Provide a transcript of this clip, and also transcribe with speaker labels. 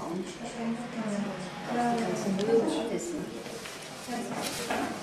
Speaker 1: 好，感情都有趣的心。